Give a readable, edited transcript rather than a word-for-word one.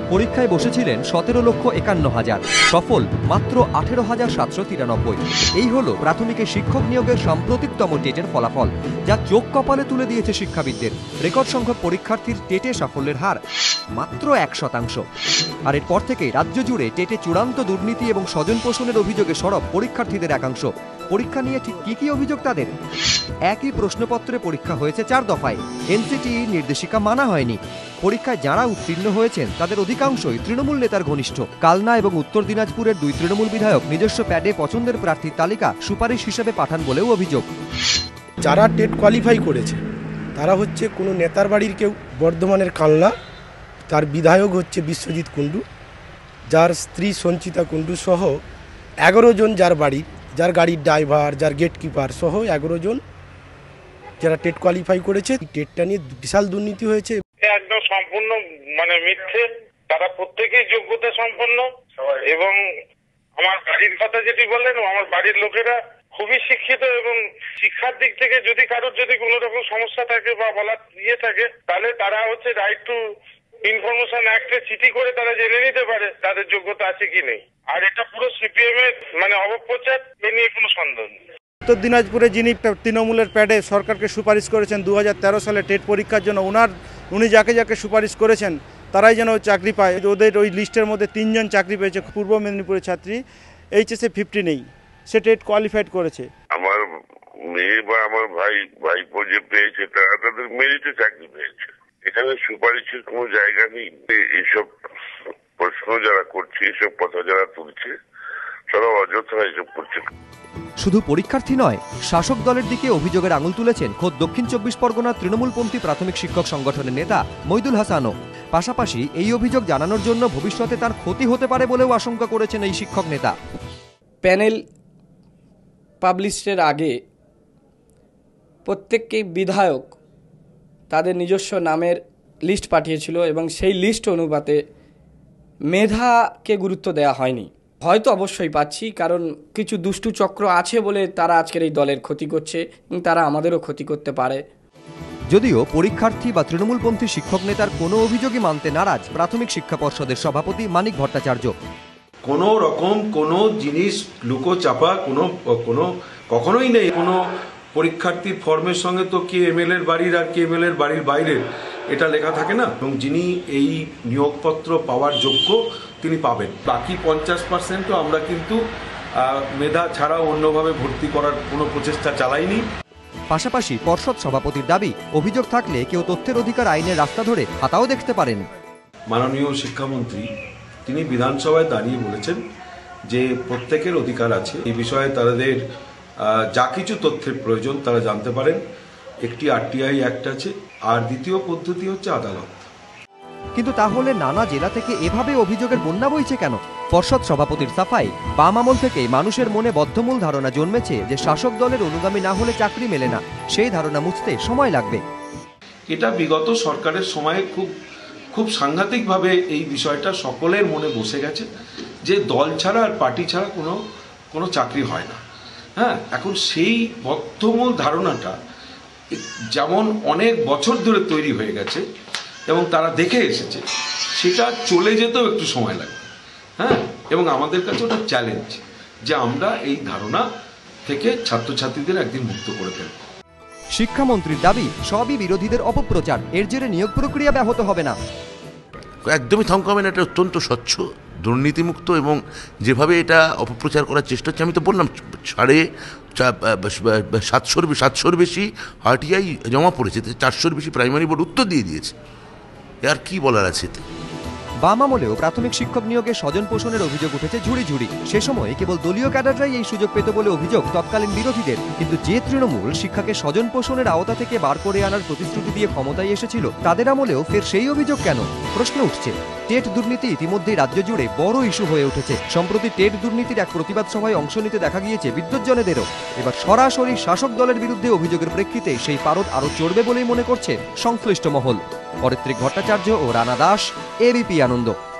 পরীক্ষায় বসেছিলেন 17,51,000, সফল মাত্র 18,793। এই হলো প্রাথমিকে শিক্ষক নিয়োগের সাম্প্রতিকতম টেটের ফলাফল, যা চোখ কপালে তুলে দিয়েছে শিক্ষাবিদদের। রেকর্ড সংখ্যক পরীক্ষার্থীর টেটে সাফল্যের হার মাত্র 1%। আর এরপর থেকে রাজ্য জুড়ে টেটে চূড়ান্ত দুর্নীতি এবং স্বজন পোষণের অভিযোগে সরব পরীক্ষার্থীদের একাংশ। পরীক্ষা নিয়ে ঠিক কি অভিযোগ তাদের? একই প্রশ্নপত্রে পরীক্ষা হয়েছে 4 দফায়, এনসিটিই নির্দেশিকা মানা হয়নি। পরীক্ষায় যারা উত্তীর্ণ হয়েছেন তাদের অধিকাংশই তৃণমূল নেতার ঘনিষ্ঠ। কালনা এবং উত্তর দিনাজপুরের 2 তৃণমূল বিধায়ক নিজস্ব প্যাডে পছন্দের প্রার্থীর তালিকা সুপারিশ হিসেবে পাঠান বলেও অভিযোগ। যারা টেট কোয়ালিফাই করেছে তারা হচ্ছে কোনো নেতার বাড়ির কেউ, বর্ধমানের কালনা, তার বিধায়ক হচ্ছে বিশ্বজিৎ কুণ্ডু, যার স্ত্রী সঞ্চিতা কুণ্ডু সহ 11 জন, যার গাড়ির ড্রাইভার, যার গেটকিপার সহ 11 জন যারা টেট কোয়ালিফাই করেছে। টেটটা নিয়ে বিশাল দুর্নীতি হয়েছে। একদম সম্পূর্ণ মিথ্যে। তারা প্রত্যেকেই যোগ্যতা সম্পন্ন এবং আমার বাড়ির কথা যেটি বললেন, আমার বাড়ির লোকেরা খুবই শিক্ষিত এবং শিক্ষার দিক থেকে যদি কারোর কোনো রকম সমস্যা থাকে বা বলার থাকে, তাহলে তারা হচ্ছে রাইট টু ইনফরমেশন অ্যাক্টে চিঠি করে তারা জেনে নিতে পারে তাদের যোগ্যতা আছে কি নেই। আর এটা পুরো সিপিএম এর অপপ্রচার, এ নিয়ে কোনো সন্দেহ নেই। উত্তর দিনাজপুরে যিনি তৃণমূলের প্যাডে সরকারকে সুপারিশ করেছেন 2013 সালে টেট পরীক্ষার জন্য, উনি যাকে যাকে সুপারিশ করেছেন তারাই যেন চাকরি পায়। ওদের ওই লিস্টের মধ্যে 3 জন চাকরি পেয়েছে। পূর্ব মেদিনীপুরের ছাত্রী, এইচএসে 50 নেই, সে টেট কোয়ালিফাইড করেছে। আমার মেয়ে বা আমার ভাইপো যে পেয়েছে তাদের মেরিটে চাকরি পেয়েছে। এখানে সুপারিশের কোনো জায়গা নেই। এইসব প্রশ্ন যারা করছে, এসব কথা যারা তুলছে, তারা অযথা এসব করছে। শুধু পরীক্ষার্থী নয়, শাসক দলের দিকে অভিযোগের আঙুল তুলেছেন খোদ দক্ষিণ 24 পরগনার তৃণমূলপন্থী প্রাথমিক শিক্ষক সংগঠনের নেতা মইদুল হাসানও। পাশাপাশি এই অভিযোগ জানানোর জন্য ভবিষ্যতে তার ক্ষতি হতে পারে বলেও আশঙ্কা করেছেন এই শিক্ষক নেতা। প্যানেল পাবলিশের আগে প্রত্যেককেই বিধায়ক তাদের নিজস্ব নামের লিস্ট পাঠিয়েছিল এবং সেই লিস্ট অনুপাতে মেধাকে গুরুত্ব দেওয়া হয়নি। হয়তো অবশ্যই পাচ্ছি, কারণ কিছু দুষ্টু চক্র আছে বলে তারা আজকের এই দলের ক্ষতি করছে এবং তারা আমাদেরও ক্ষতি করতে পারে। যদিও পরীক্ষার্থী বা তৃণমূলপন্থী শিক্ষক নেতার কোনো অভিযোগই মানতে নারাজ প্রাথমিক শিক্ষা পর্ষদের সভাপতি মানিক ভট্টাচার্য। কোনো রকম কোনো জিনিস লুকোচাপা কখনোই নেই। কোনো পরীক্ষার্থীর ফর্মের সঙ্গে তো কে এমএলএর বাড়ির আর কে এমএলএর বাড়ির বাইরের এটা লেখা থাকে না, এবং যিনি এই নিয়োগপত্র পাওয়ার যোগ্য তিনি পাবেন। বাকি 50% আমরা কিন্তু মেধা ছাড়াও অন্যভাবে ভর্তি করার কোনো প্রচেষ্টা চালাইনি। পাশাপাশি পর্ষদ সভাপতির দাবি, অভিযোগ থাকলে কেউ তথ্যের অধিকার আইনের রাস্তা ধরে হাতাও দেখতে পারেন। মাননীয় শিক্ষামন্ত্রী তিনি বিধানসভায় দাঁড়িয়ে বলেছেন যে প্রত্যেকের অধিকার আছে, এই বিষয়ে তাদের যা কিছু তথ্যের প্রয়োজন তারা জানতে পারেন। একটি আরটিআই অ্যাক্ট আছে, আর দ্বিতীয় পদ্ধতি হচ্ছে আদালত। কিন্তু তাহলে নানা জেলা থেকে এভাবে অভিযোগের বন্যা বইছে কেন? পর্ষদ সভাপতির সাফাই, বাম আমল থেকে মানুষের মনে বদ্ধমূল ধারণা জন্মেছে যে শাসক দলের অনুগামী না হলে চাকরি মেলে না। সেই ধারণা মুছতে সময় লাগবে। এটা বিগত সরকারের সময়ে খুব সাংঘাতিকভাবে এই বিষয়টা সকলের মনে বসে গেছে যে দল ছাড়া আর পার্টি ছাড়া কোনো চাকরি হয় না। হ্যাঁ, এখন সেই বদ্ধমূল ধারণাটা যেমন অনেক বছর ধরে তৈরি হয়ে গেছে এবং তারা দেখে এসেছে, সেটা চলে যেতেও একটু সময় লাগে। হ্যাঁ, এবং আমাদের কাছে ওটা চ্যালেঞ্জ যে আমরা এই ধারণা থেকে ছাত্রছাত্রীদের একদিন মুক্ত করে ফেলব। শিক্ষামন্ত্রীর দাবি, সবই বিরোধীদের অপপ্রচার, এর জেরে নিয়োগ প্রক্রিয়া ব্যাহত হবে না। একদমই থমকাবে না। এটা অত্যন্ত স্বচ্ছ, দুর্নীতিমুক্ত এবং যেভাবে এটা অপপ্রচার করার চেষ্টা হচ্ছে, আমি তো বললাম 750-র বেশি আরটিআই জমা পড়েছে, 400-র বেশি প্রাইমারি বোর্ড উত্তর দিয়ে দিয়েছে। আর কি বলার আছে? বাম আমলেও প্রাথমিক শিক্ষক নিয়োগে স্বজন পোষণের অভিযোগ উঠেছে ঝুড়ি ঝুড়ি। সে সময় কেবল দলীয় ক্যাডাররাই এই সুযোগ পেত বলে অভিযোগ তৎকালীন বিরোধীদের। কিন্তু যে তৃণমূল শিক্ষাকে স্বজন পোষণের আওতা থেকে বার করে আনার প্রতিশ্রুতি দিয়ে ক্ষমতায় এসেছিল, তাদের আমলেও ফের সেই অভিযোগ কেন? প্রশ্ন উঠছে। টেট দুর্নীতি ইতিমধ্যেই রাজ্য জুড়ে বড় ইস্যু হয়ে উঠেছে। সম্প্রতি টেট দুর্নীতির এক প্রতিবাদ সভায় অংশ নিতে দেখা গিয়েছে বিদ্যুৎজনেদেরও। এবার সরাসরি শাসক দলের বিরুদ্ধে অভিযোগের প্রেক্ষিতে সেই পারদ আরও চড়বে বলেই মনে করছে সংশ্লিষ্ট মহল। অরিত্রিক ভট্টাচার্য ও রানা দাস, এবিপি আনন্দ।